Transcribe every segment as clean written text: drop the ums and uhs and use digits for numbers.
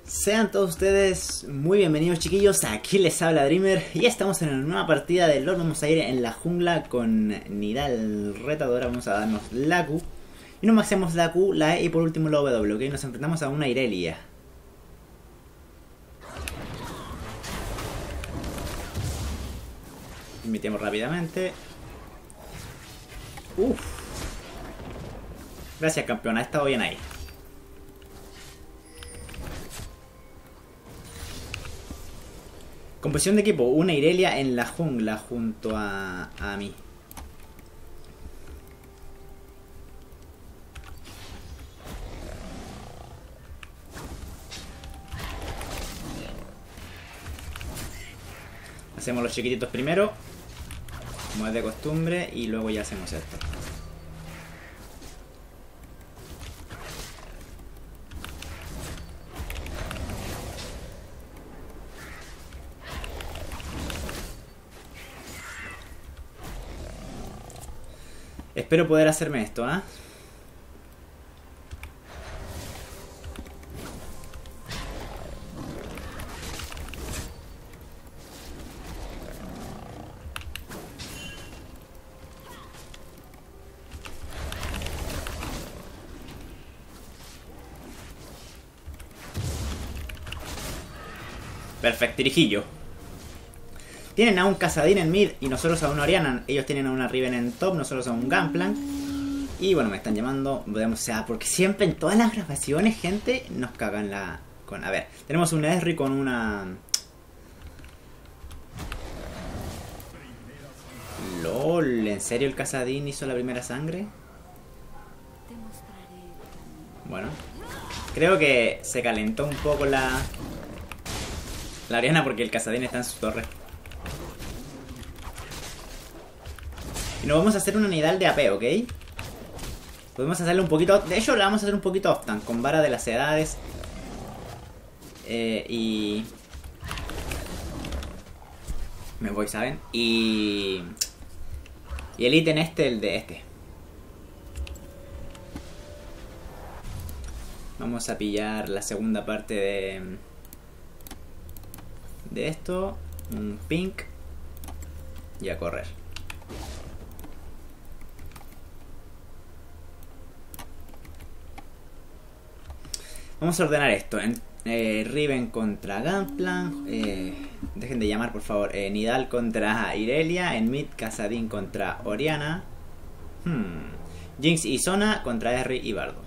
Sean todos ustedes muy bienvenidos, chiquillos, aquí les habla Dreamer y estamos en una nueva partida de LoL. Vamos a ir en la jungla con Nidal retadora, vamos a darnos la Q y nos maxeamos la Q, la E y por último la W, ¿ok? Nos enfrentamos a una Irelia. Inmitemos rápidamente. Uff. Gracias, campeón, ha estado bien ahí. Composición de equipo, una Irelia en la jungla junto a mí. Hacemos los chiquititos primero, como es de costumbre, y luego ya hacemos esto. Espero poder hacerme esto, ¿ah? Perfecto, dirijillo. Tienen a un Kassadin en mid y nosotros a una Orianna. Ellos tienen a una Riven en top, nosotros a un Gunplank. Y bueno, me están llamando, o sea, porque siempre en todas las grabaciones, gente, nos cagan la... A ver, tenemos un Ezreal con una... LOL, ¿en serio el Kassadin hizo la primera sangre? Bueno, creo que se calentó un poco la Orianna porque el Kassadin está en su torre. Y nos vamos a hacer una Nidal de AP, ¿ok? Podemos hacerle un poquito... De hecho, le vamos a hacer un poquito off-tank con vara de las edades. Y... Me voy, ¿saben? Y el ítem el de este. Vamos a pillar la segunda parte de esto. Un pink. Y a correr. Vamos a ordenar esto. Riven contra Gunplank. Dejen de llamar, por favor. Nidal contra Irelia. En mid, Kassadin contra Orianna. Jinx y Sona contra Ezreal y Bardo.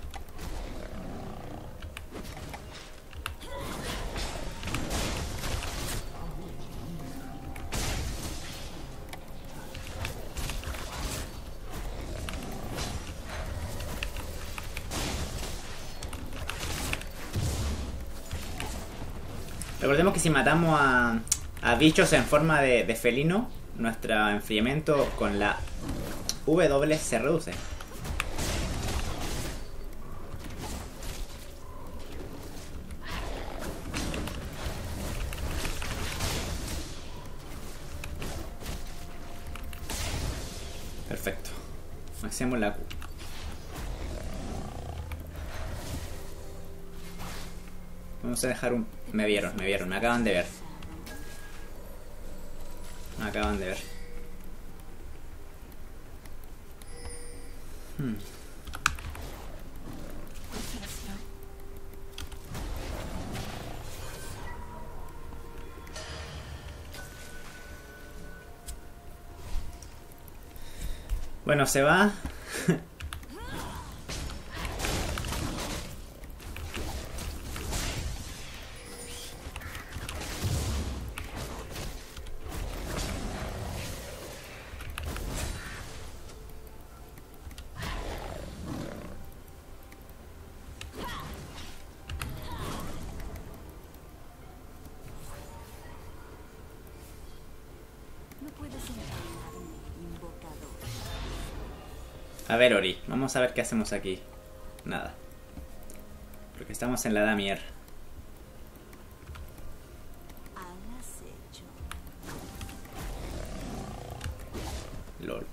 Recordemos que si matamos a bichos en forma de felino, nuestro enfriamiento con la W se reduce. Perfecto. Hacemos la Q. Vamos a dejar un... Me vieron, me acaban de ver. Me acaban de ver. Bueno, se va. A ver, Ori, vamos a ver qué hacemos aquí. Nada. Porque estamos en la Damier. LOL.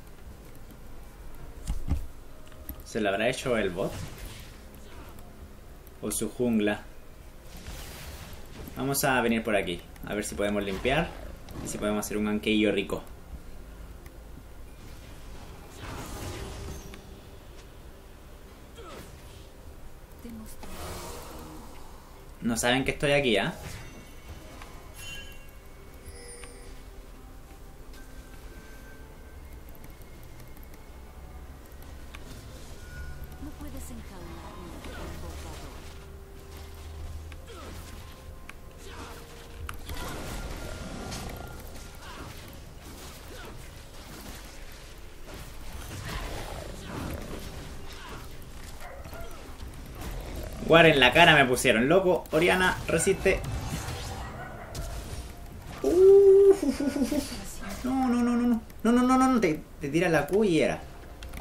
¿Se lo habrá hecho el bot? O su jungla. Vamos a venir por aquí. A ver si podemos limpiar. Y si podemos hacer un ganquillo rico. No saben que estoy aquí, ¿ah? No puedes enjaular un invocador. War en la cara me pusieron, loco. Oriana, resiste. No, no, no, no, no. No, no, no, no, no. Te tira la Q y era.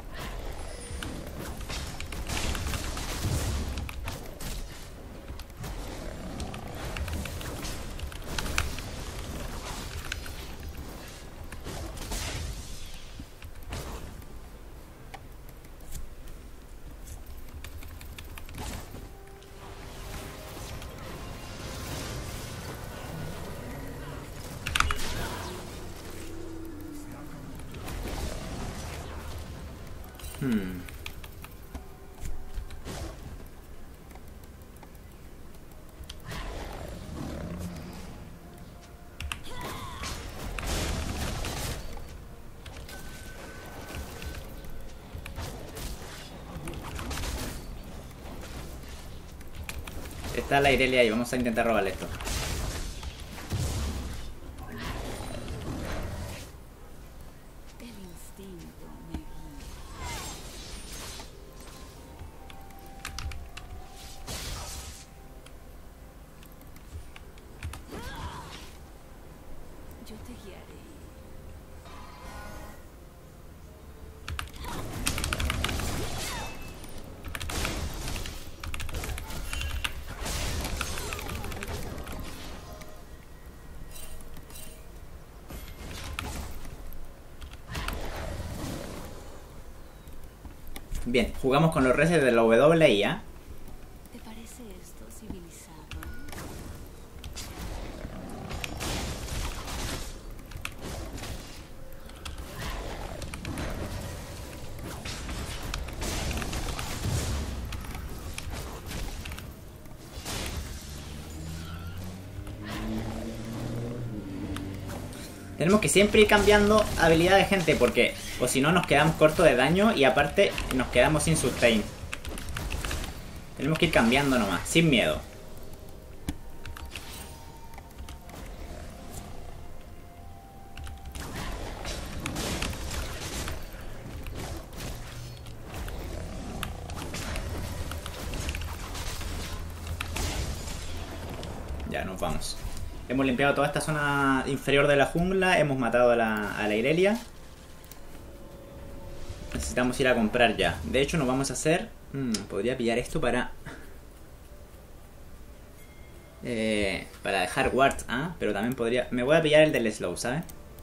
Está la Irelia ahí, vamos a intentar robarle esto. El instinto me guía. Yo te guiaré. Bien, jugamos con los resets de la WIA. ¿Te parece esto civilizado? Tenemos que siempre ir cambiando habilidad de gente porque o si no nos quedamos cortos de daño y aparte nos quedamos sin sustain. Tenemos que ir cambiando nomás, sin miedo. Ya, nos vamos. Hemos limpiado toda esta zona inferior de la jungla. Hemos matado a la Irelia. Necesitamos ir a comprar ya. De hecho nos vamos a hacer... podría pillar esto para... para dejar wards, ¿ah? Pero también podría... Me voy a pillar el del slow, ¿sabes?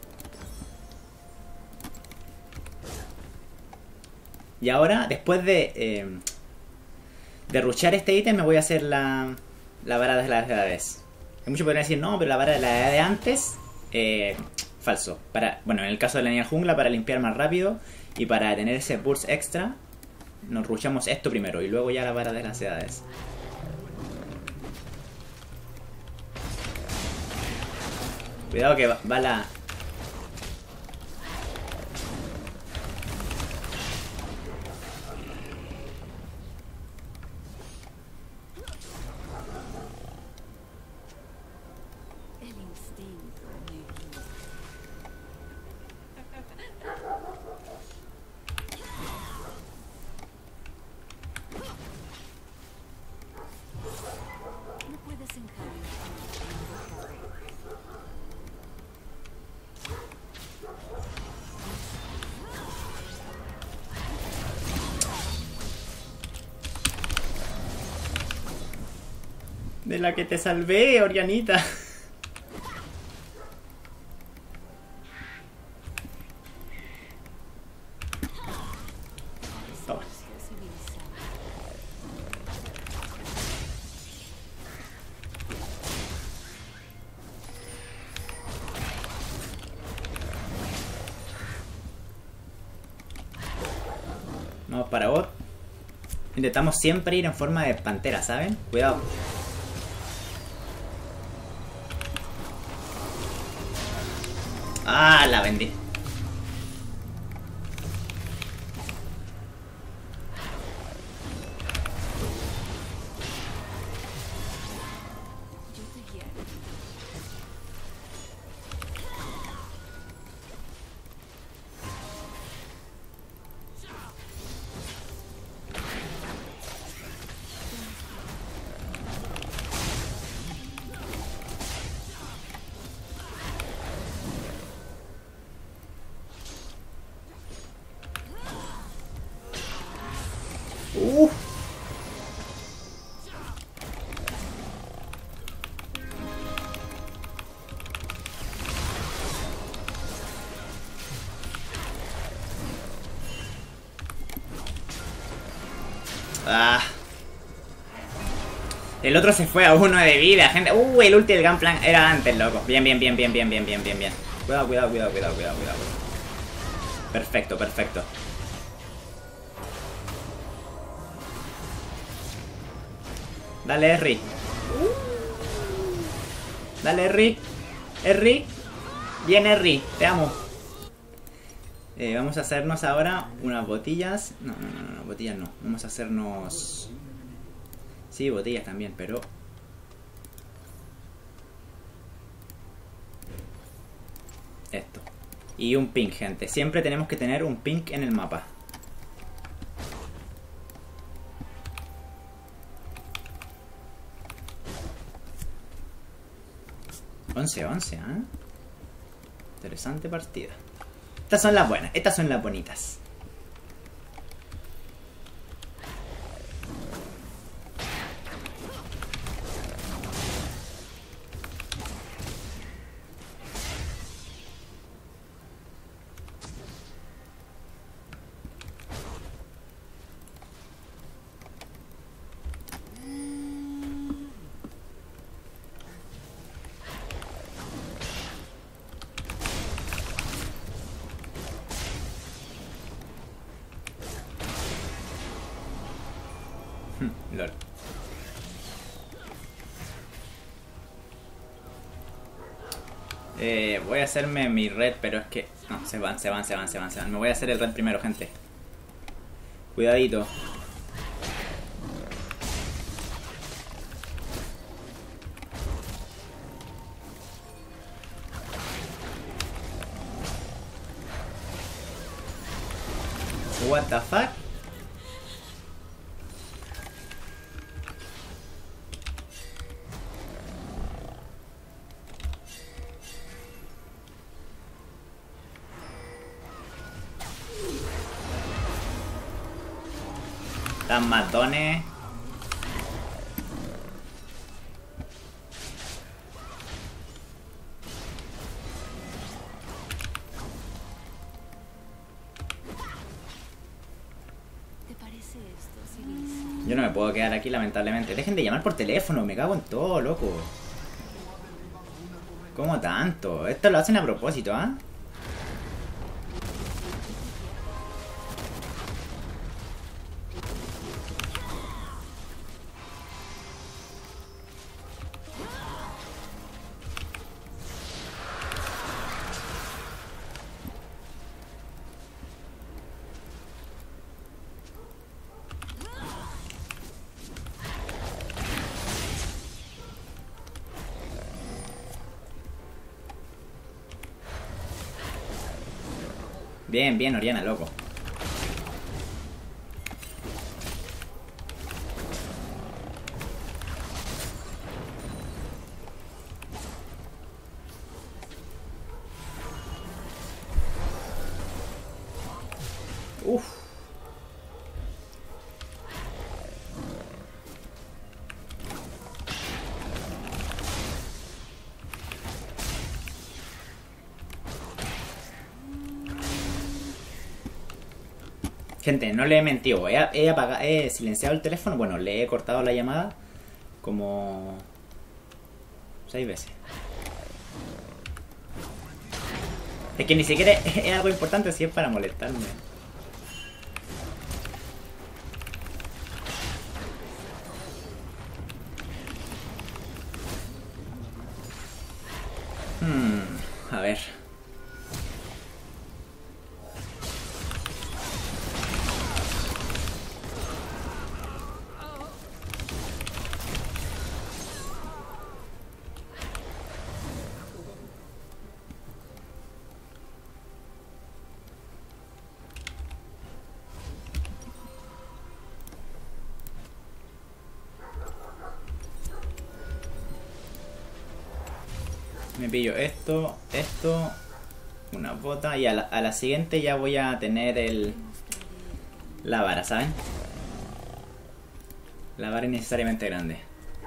Y ahora, después de rushear este ítem, me voy a hacer la vara de las edades. Hay muchos podrían decir, no, pero la vara de la edad de antes... falso. Bueno, en el caso de la niña jungla, para limpiar más rápido y para tener ese burst extra, nos rushamos esto primero y luego ya la vara de las edades. Cuidado que va la... El instinto me guía. No puedes enjaular un invocador. De la que te salvé, Orianita. Toma. Civilizado. Vamos para bot. Intentamos siempre ir en forma de pantera, ¿saben? Cuidado. Ah, la vendí. Yo te guiaré. Ah. El otro se fue a 1 de vida, gente. El ulti del Gunplank era antes, loco. Bien. Cuidado. Perfecto. Dale, Erri. Dale, Erri. Bien, Erri. Te amo. Vamos a hacernos ahora unas botellas. No, botellas no. Vamos a hacernos... Sí, botellas también, pero... Esto. Y un pink, gente. Siempre tenemos que tener un pink en el mapa. Once, ¿eh? Interesante partida. Estas son las buenas, estas son las bonitas. Lol. Voy a hacerme mi red, pero es que... No, se van. Me voy a hacer el red primero, gente. Cuidadito. What the fuck? Tan matones. ¿Te parece esto, civilizado? Yo no me puedo quedar aquí, lamentablemente. Dejen de llamar por teléfono, me cago en todo, loco. ¿Cómo tanto? Esto lo hacen a propósito, ¿ah? Bien, Oriana, loco. Uf. Gente, no le he mentido. He silenciado el teléfono. Bueno, le he cortado la llamada como 6 veces. Es que ni siquiera es algo importante, si es para molestarme. A ver. Me pillo esto, una bota y a la siguiente ya voy a tener la vara, ¿saben? La vara innecesariamente grande.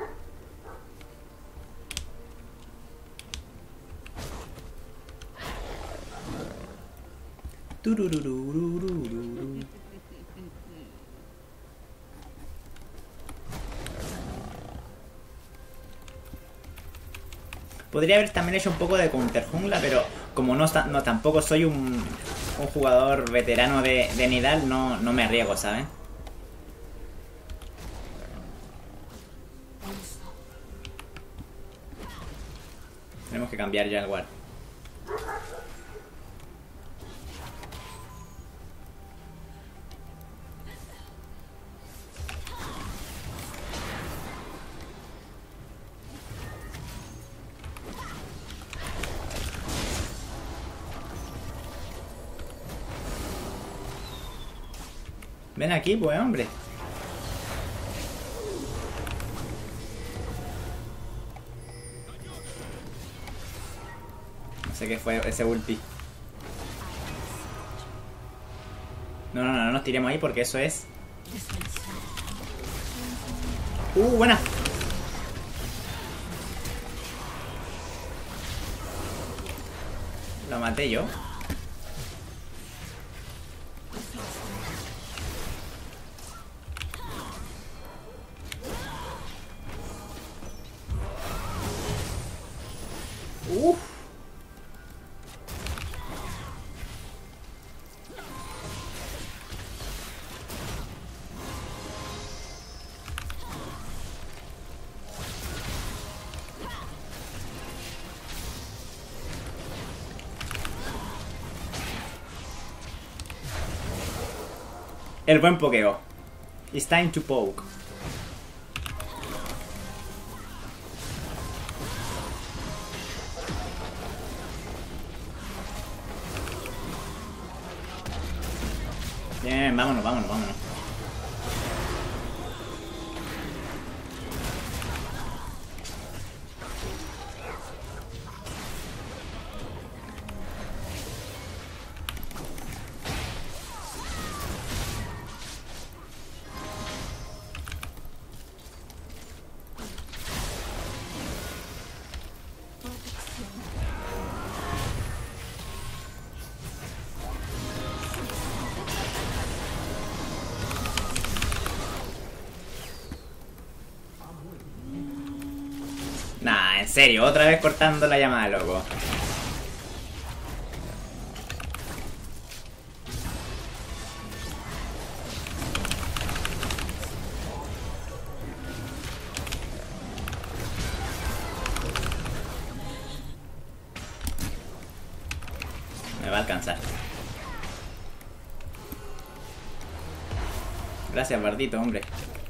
Tururururururu. Podría haber también hecho un poco de counter jungla, pero como no tampoco soy un jugador veterano de Nidal, no me arriesgo, ¿saben? Tenemos que cambiar ya el ward. Ven aquí, pues, hombre. No sé qué fue ese ulti. No nos tiremos ahí porque eso es... buena. Lo maté yo. El buen pokeo. It's time to poke. Bien, vámonos. Nah, en serio, otra vez cortando la llamada, loco. Me va a alcanzar. Gracias, Bardito, hombre.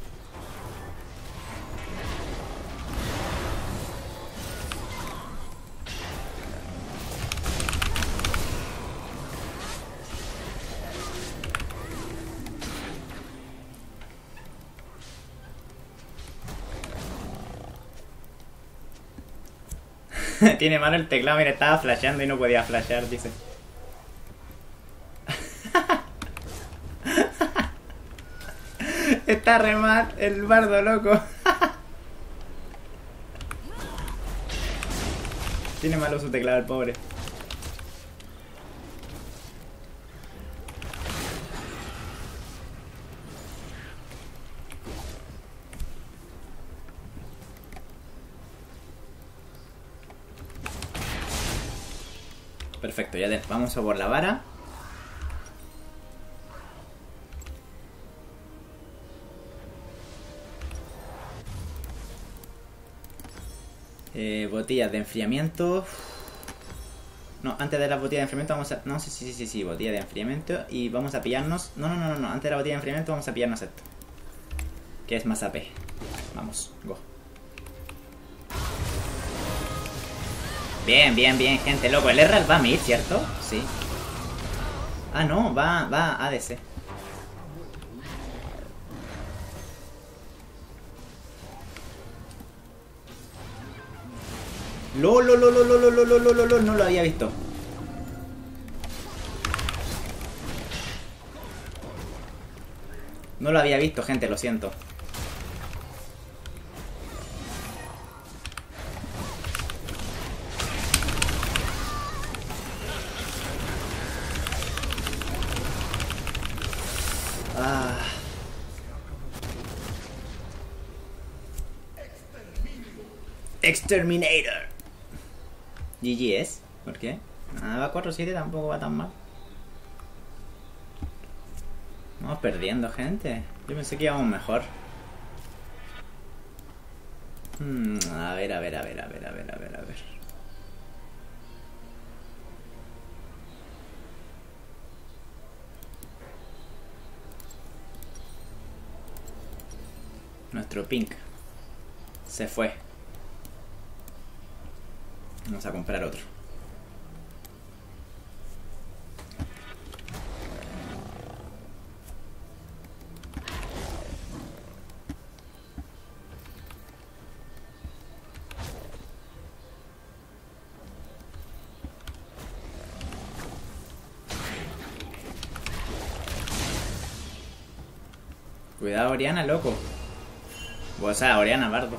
Tiene malo el teclado, mira, estaba flasheando y no podía flashear, dice. Está re mal el bardo, loco. Tiene malo su teclado el pobre. Perfecto, ya vamos a por la vara. Botellas de enfriamiento. No, antes de la botella de enfriamiento vamos a... No, sí, botella de enfriamiento. Y vamos a pillarnos... No, antes de la botella de enfriamiento vamos a pillarnos esto. Que es más AP. Vamos, go. Bien, gente, loco. El Herald va a mid, ¿cierto? Sí. Ah, no, va a ADC. No lo había visto. No lo había visto, gente, lo siento. Ah. Exterminator. GG es. ¿Por qué? Nada, va 4-7, tampoco va tan mal. Vamos perdiendo, gente. Yo pensé que íbamos mejor. A ver. Nuestro pink se fue. Vamos a comprar otro. Cuidado, Oriana, loco. O sea, Oriana, bardo.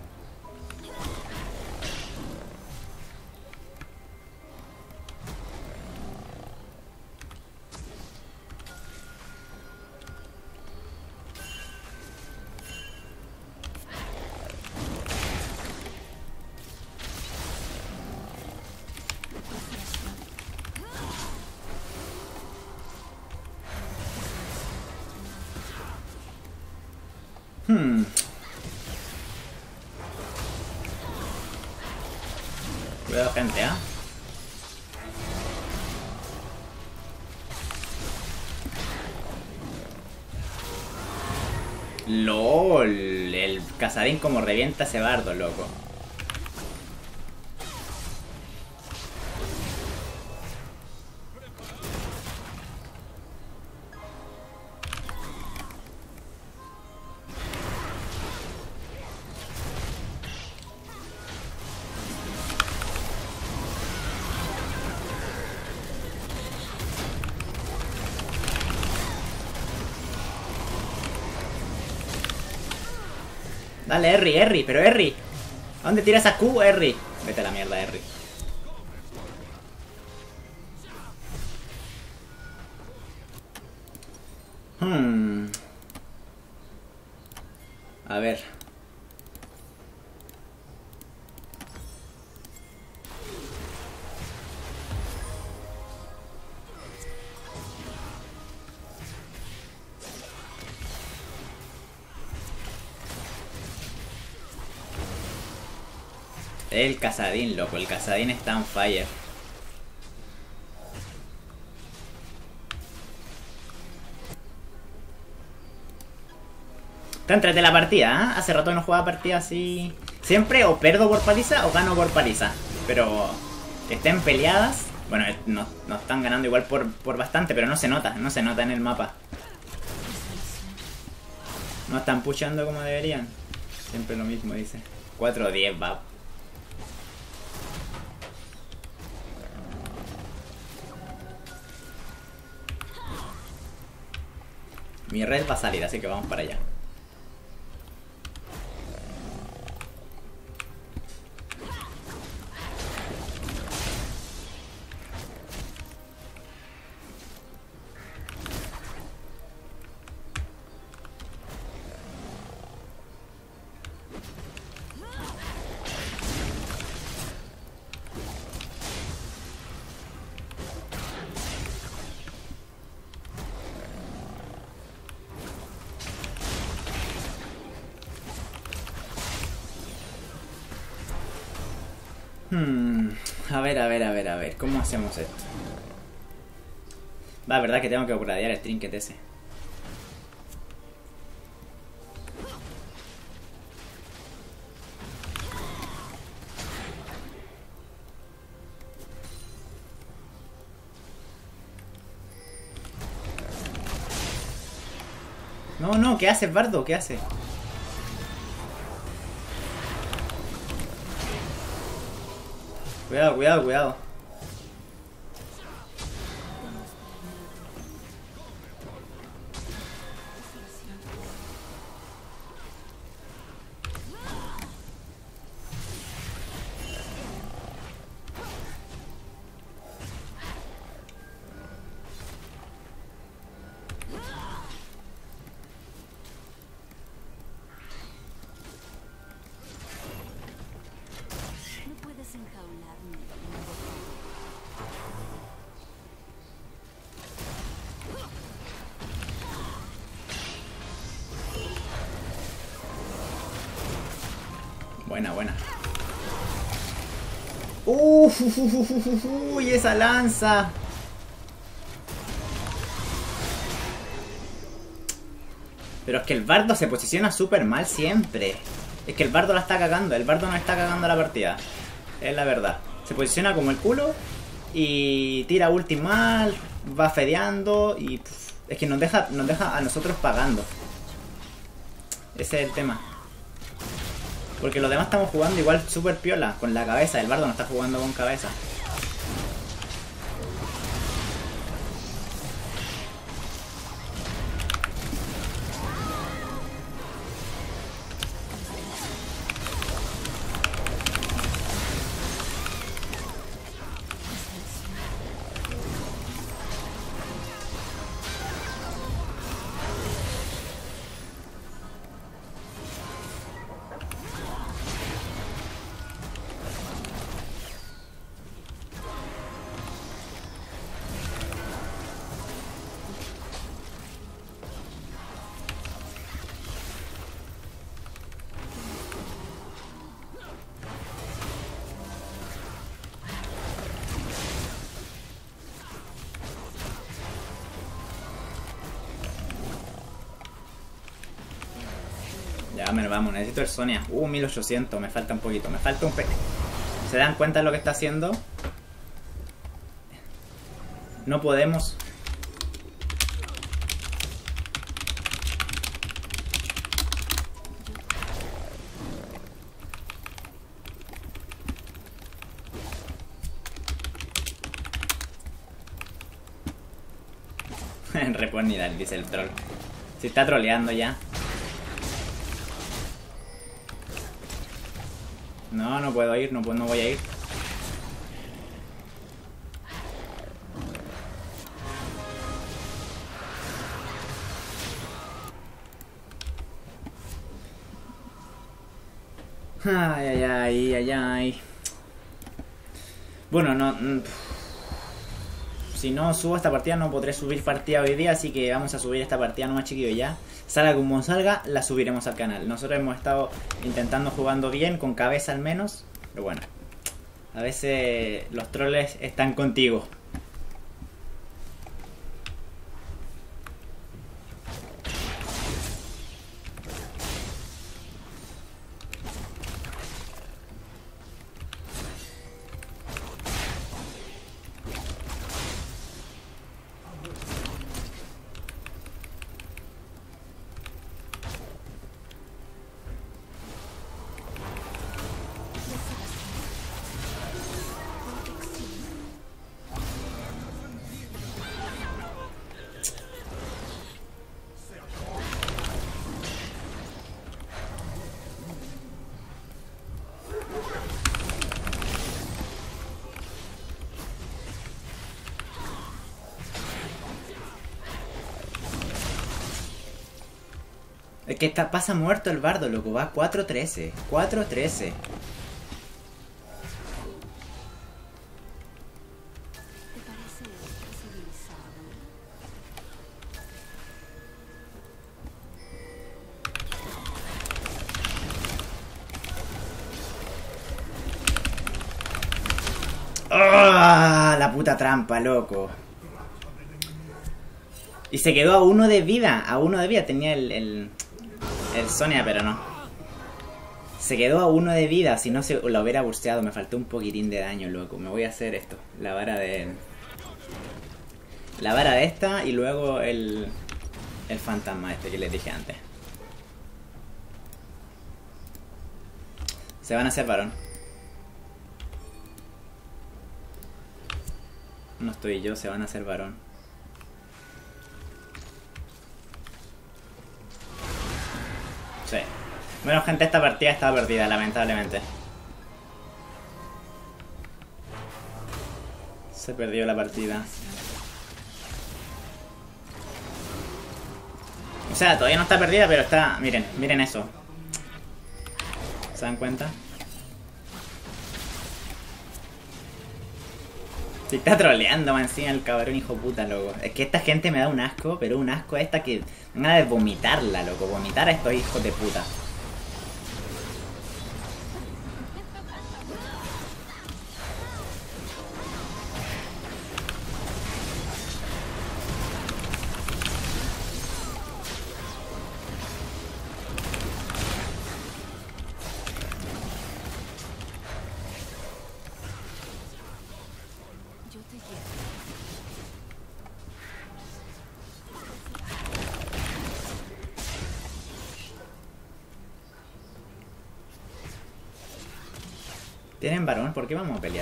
Cuidado, gente, ¿ah? LOL, el Casadín como revienta ese bardo, loco. Dale, Erri, pero Erri. ¿A dónde tiras a Q, Erri? Vete a la mierda, Erri. A ver. El Casadín, loco. El Casadín está on fire. Está entre la partida, ¿eh? Hace rato no jugaba partida así. Siempre o pierdo por paliza o gano por paliza. Pero que estén peleadas. Bueno, no están ganando igual por bastante, pero no se nota en el mapa. No están pushando como deberían. Siempre lo mismo, dice. 4-10 va. Mi red va a salir, así que vamos para allá. A ver, a ver, a ver, a ver. ¿Cómo hacemos esto? Va, verdad que tengo que upgradear el trinket ese. No, no, ¿qué haces, Bardo? ¿Qué haces? Cuidado, cuidado, cuidado. No puedes enjaularme. Buena, buena. Uy, esa lanza. Pero es que el bardo se posiciona súper mal siempre. Es que el bardo la está cagando. El bardo no está cagando la partida. Es la verdad. Se posiciona como el culo. Y tira ulti mal. Va fedeando. Y es que nos deja a nosotros pagando. Ese es el tema. Porque los demás estamos jugando igual súper piola. Con la cabeza. El bardo no está jugando con cabeza. Ya me lo vamos, necesito el Sonia. 1800, me falta un poquito, me falta un pe... ¿Se dan cuenta de lo que está haciendo? No podemos... Reponidad, dice el troll. Si está troleando ya. No, no puedo ir, no voy a ir. Ay, ay, ay, ay, ay. Bueno, no... Si no subo esta partida no podré subir partida hoy día, así que vamos a subir esta partida nomás, chiquillos, ya. Salga como salga, la subiremos al canal. Nosotros hemos estado intentando jugando bien, con cabeza al menos. Pero bueno, a veces los troles están contigo. Es que pasa muerto el bardo, loco. Va 4-13. 4-13. ¿Te parece civilizado? ¡Ah! La puta trampa, loco. Y se quedó a 1 de vida. A 1 de vida. Tenía el Sonia, pero no. Se quedó a 1 de vida. Si no se lo hubiera bursteado. Me faltó un poquitín de daño, loco. Me voy a hacer esto. La vara de esta. Y luego el fantasma este que les dije antes. Se van a hacer varón. No estoy yo, se van a hacer varón. Sí. Bueno, gente, esta partida está perdida, lamentablemente. Se perdió la partida. O sea, todavía no está perdida, pero está... Miren, miren eso. ¿Se dan cuenta? Se está troleando más encima el cabrón, hijo puta, loco. Es que esta gente me da un asco, pero un asco esta que... Me da de vomitarla, loco. Vomitar a estos hijos de puta. Yo te guío. ¿Tienen varón? ¿Por qué vamos a pelear?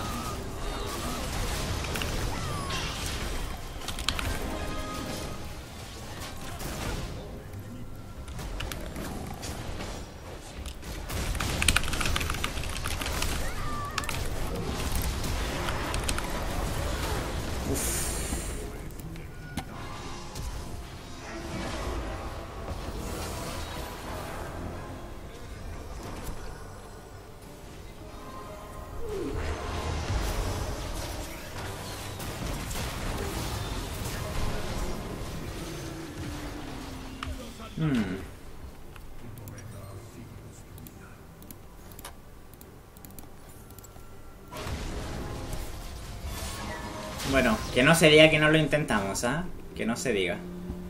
Bueno, que no se diga que no lo intentamos, ¿ah? Que no se diga.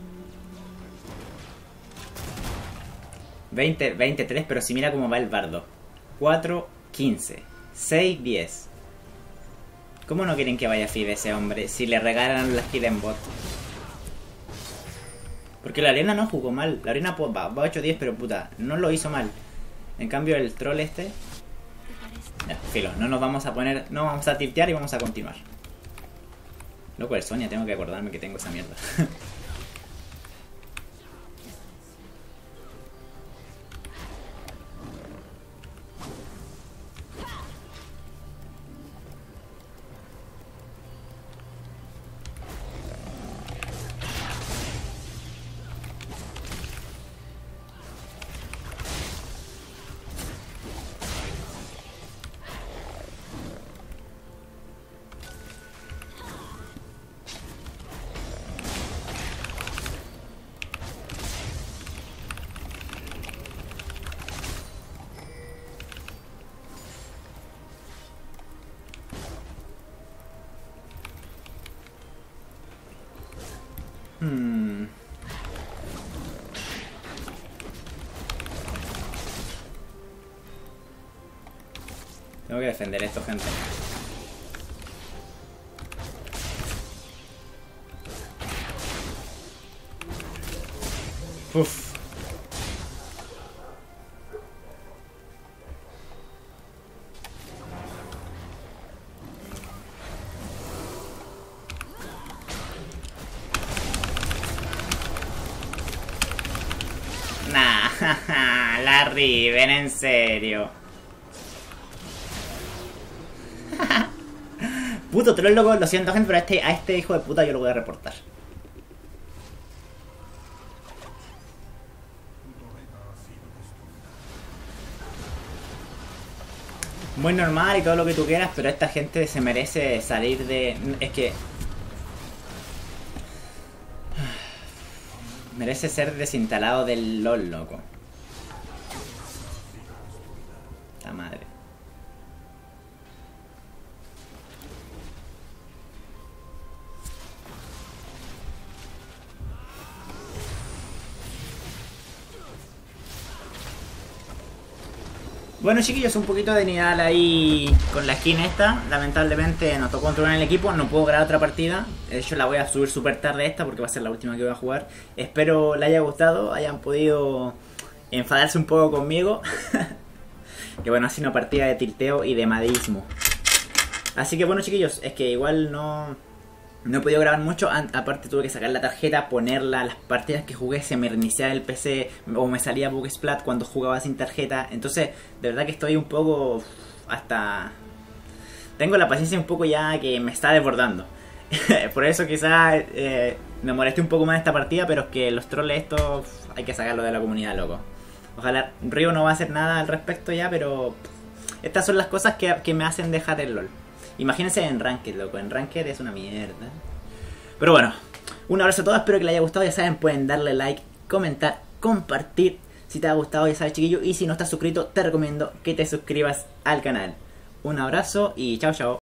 23, pero si mira cómo va el bardo. 4, 15. 6, 10. ¿Cómo no quieren que vaya feed ese hombre si le regalan la hidden bot? Porque la arena no jugó mal. La arena pues, va 8-10, pero puta, no lo hizo mal. En cambio el troll este... Ya, filo, no nos vamos a poner... No vamos a tiltear y vamos a continuar. Loco, el Sonia, tengo que acordarme que tengo esa mierda. Tengo que defender esto, gente. Uf. Nah, la Riven, en serio. Puto troll, loco, lo siento, gente, pero a este hijo de puta yo lo voy a reportar. Muy normal y todo lo que tú quieras, pero esta gente se merece salir de... Es que... Merece ser desinstalado del LOL, loco. La madre. Bueno chiquillos, un poquito de Nidal ahí con la skin esta. Lamentablemente nos tocó controlar el equipo, no puedo grabar otra partida. De hecho la voy a subir súper tarde esta porque va a ser la última que voy a jugar. Espero les haya gustado, hayan podido enfadarse un poco conmigo. Que bueno, ha sido una partida de tilteo y de madismo. Así que bueno chiquillos, es que igual no he podido grabar mucho. Aparte tuve que sacar la tarjeta, ponerla. Las partidas que jugué se me reiniciaba el PC o me salía Bugsplat cuando jugaba sin tarjeta. Entonces de verdad que estoy un poco hasta... Tengo la paciencia un poco ya que me está desbordando. Por eso quizás me molesté un poco más esta partida. Pero es que los trolls estos hay que sacarlo de la comunidad, loco. Ojalá Río no va a hacer nada al respecto ya, pero estas son las cosas que me hacen dejar el LOL. Imagínense en Ranked, loco. En Ranked es una mierda. Pero bueno, un abrazo a todos. Espero que les haya gustado. Ya saben, pueden darle like, comentar, compartir. Si te ha gustado, ya sabes, chiquillo. Y si no estás suscrito, te recomiendo que te suscribas al canal. Un abrazo y chao, chao.